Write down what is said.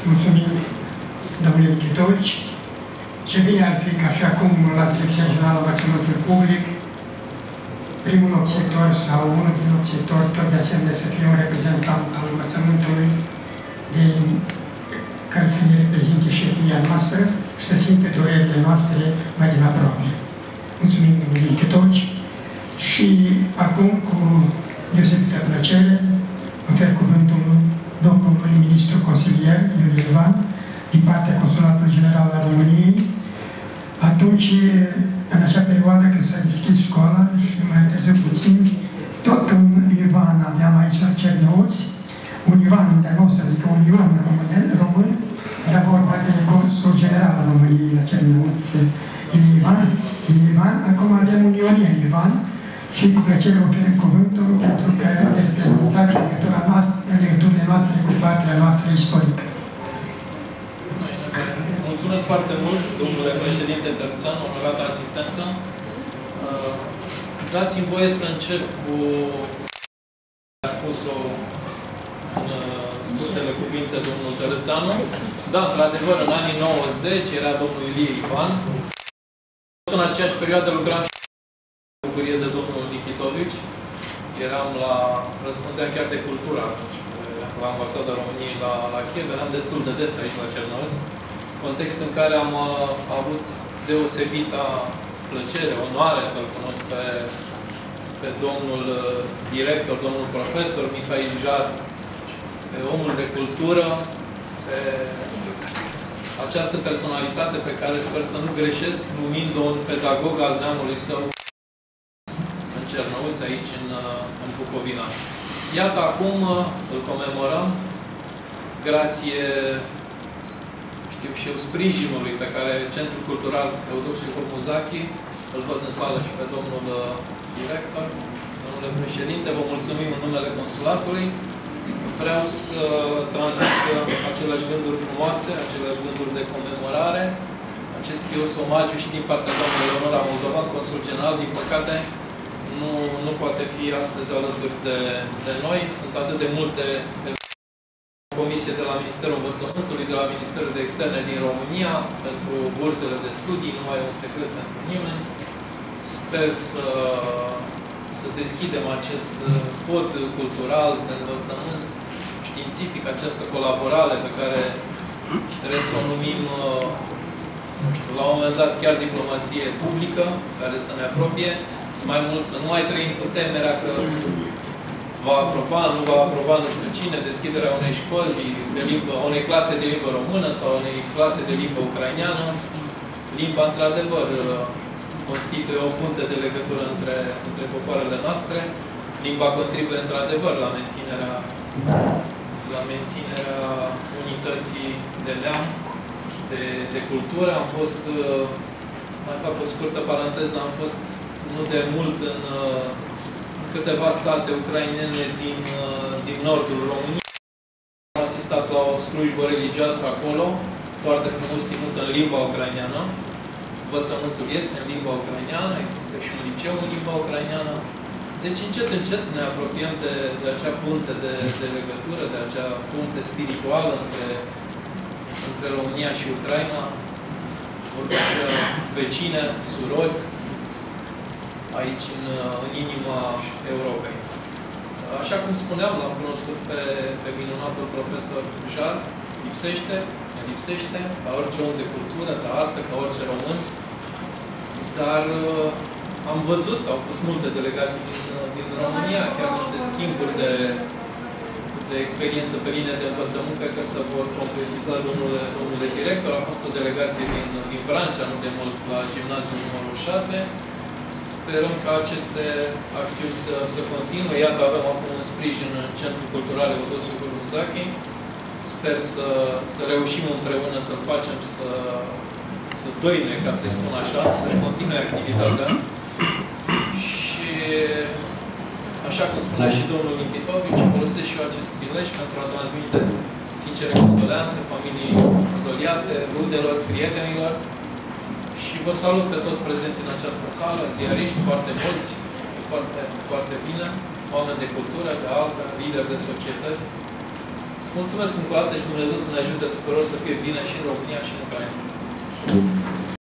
Mulțumim, domnule Nichitovici. Ce bine ar fi ca și acum la Direcția Generală a Învățământului Public, primul nopțitor sau unul din nopțitori, tot de asemenea să fie un reprezentant al învățământului care să ne reprezinte șefia noastră și să simte durerile noastre mai din aproape. Mulțumim, domnule Nichitovici. Și acum, cu deosebită plăcere, ofer cuvântul domnului ministru consilier, Iuliu Ivan, din partea Consulatului General al României. Atunci, în acea perioadă când s-a deschis școala și mai târziu puțin, tot un Ivan aveam aici la Cernăuți, un Ivan de-a nostru, adică un Ion român, era vorba de Consul General al României la Cernăuți, Ivan, acum avem un Ionian Ivan și cu plăcere oferim cuvântul pentru că reprezentați legăturile noastre cu partea noastră istorică. Mulțumesc foarte mult, domnule președinte Tărțan, onorată asistență. Dați-mi voie să încep cu a spus-o în scurtele cuvinte domnul Tărțanu. Da, într-adevăr, în anii 90 era domnul Ilie Ivan. În aceeași perioadă lucram și bucurie de domnul Nichitovici. Răspundeam chiar de cultură atunci, la Ambasada României la Kiev. Eram destul de des aici la Cernăuți. Context în care am avut deosebita plăcere, onoare să-l cunosc pe domnul director, domnul profesor Mihai Jar, pe omul de cultură, pe această personalitate pe care sper să nu greșesc, numind-o un pedagog al neamului său în Cernăuți, aici în Bucovina. Iată, acum îl comemorăm grație și eu sprijinului pe care Centrul Cultural Eudociu Hormuzachi, îl văd în sală și pe domnul director, domnule președinte, vă mulțumim în numele Consulatului. Vreau să transmit aceleași gânduri frumoase, aceleași gânduri de comemorare, acest pios omagiu și din partea doamnei Leonora Moldovan, Consul General, din păcate, nu poate fi astăzi alături de noi. Sunt atât de multe comisie de la Ministerul Învățământului, de la Ministerul de Externe din România, pentru bursele de studii, nu mai e un secret pentru nimeni. Sper să deschidem acest pod cultural, de învățământ științific, această colaborare pe care trebuie să o numim, nu știu, la un moment dat chiar diplomație publică, care să ne apropie. Mai mult să nu mai trăim cu temerea că va aproba, nu va aproba nu știu cine, deschiderea unei școli unei clase de limbă română sau unei clase de limbă ucraineană. Limba, într-adevăr, constituie o punte de legătură între popoarele noastre. Limba contribuie, într-adevăr, la menținerea unității de neam, de cultură. Am fost, mai fac o scurtă paranteză, am fost nu de mult în câteva sate ucrainene din nordul României. Am asistat la o slujbă religioasă acolo, foarte frumos ținută în limba ucraineană. Învățământul este în limba ucraineană, există și un liceu în limba ucraineană. Deci, încet, încet ne apropiem de acea punte de legătură, de acea punte spirituală între România și Ucraina, vorba aceea vecine, surori, aici în inima Europei. Așa cum spuneam, l-am cunoscut pe minunatul profesor Jar, lipsește, ca orice om de cultură, de artă, ca orice român, dar am văzut, au fost multe delegații din România, chiar niște schimburi de experiență pe linie de învățământ, cred că se vor concretiza domnule director. A fost o delegație din Vrancea, nu de mult, la gimnaziul numărul 6. Sperăm ca aceste acțiuni să continue. Iată, avem acum un sprijin în Centrul Cultural Eudociu Hormuzachi. Sper să reușim împreună să facem să dăine, ca să-i spun așa, să continue activitatea. Și, așa cum spunea și domnul Nichitovici, folosesc și eu acest prilej pentru a transmite sincere condoleanțe familiei îndoliate, rudelor, prietenilor. Și vă salut pe toți prezenți în această sală, ziariști foarte mulți, foarte, foarte bine, oameni de cultură, de artă, lideri de societăți. Mulțumesc încă o dată și Dumnezeu să ne ajute tuturor să fie bine și în România și în Ucraina.